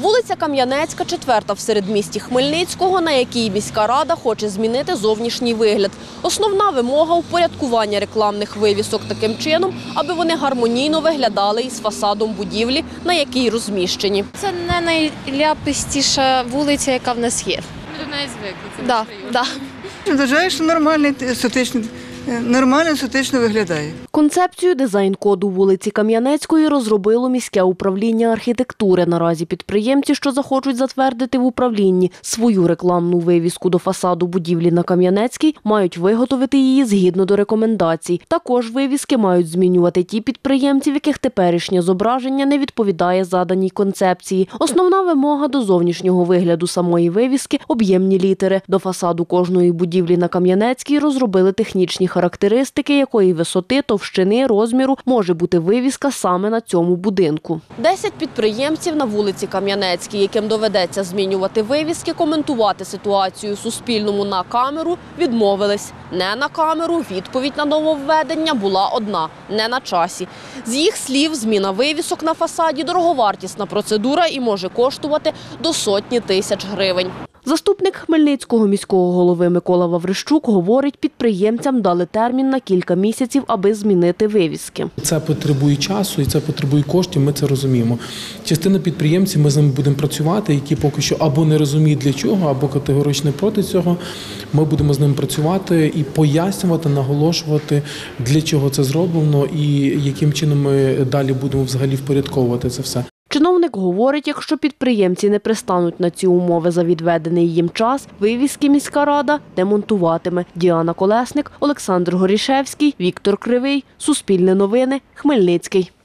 Вулиця Кам'янецька, 4-та в середмісті Хмельницького, на якій міська рада хоче змінити зовнішній вигляд. Основна вимога – упорядкування рекламних вивісок таким чином, аби вони гармонійно виглядали із фасадом будівлі, на якій розміщені. Це не найляпистіша вулиця, яка в нас є. Ми до неї звикли. Вважаю, що нормально, естетично виглядає. Концепцію дизайн-коду вулиці Кам'янецької розробило міське управління архітектури. Наразі підприємці, що захочуть затвердити в управлінні свою рекламну вивіску до фасаду будівлі на Кам'янецькій, мають виготовити її згідно до рекомендацій. Також вивіски мають змінювати ті підприємці, в яких теперішнє зображення не відповідає заданій концепції. Основна вимога до зовнішнього вигляду самої вивіски – об'ємні літери. До фасаду кожної будівлі на Кам'янецькій розробили технічні характеристики, якої висоти, товщини, розміру може бути вивіска саме на цьому будинку. 10 підприємців на вулиці Кам'янецькій, яким доведеться змінювати вивіски, коментувати ситуацію Суспільному на камеру, відмовились. Не на камеру, відповідь на нововведення була одна – не на часі. З їх слів, зміна вивісок на фасаді – дороговартісна процедура і може коштувати до сотні тисяч гривень. Заступник Хмельницького міського голови Микола Ваврищук говорить, підприємцям дали термін на кілька місяців, аби змінити вивіски. Це потребує часу і це потребує коштів, ми це розуміємо. Частина підприємців, ми з ними будемо працювати, які поки що або не розуміють для чого, або категорично проти цього. Ми будемо з ними працювати і пояснювати, наголошувати, для чого це зроблено і яким чином ми далі будемо взагалі впорядковувати це все. Чиновник говорить, якщо підприємці не пристануть на ці умови за відведений їм час, вивіски міська рада демонтуватиме. Діана Колесник, Олександр Горішевський, Віктор Кривий. Суспільне новини. Хмельницький.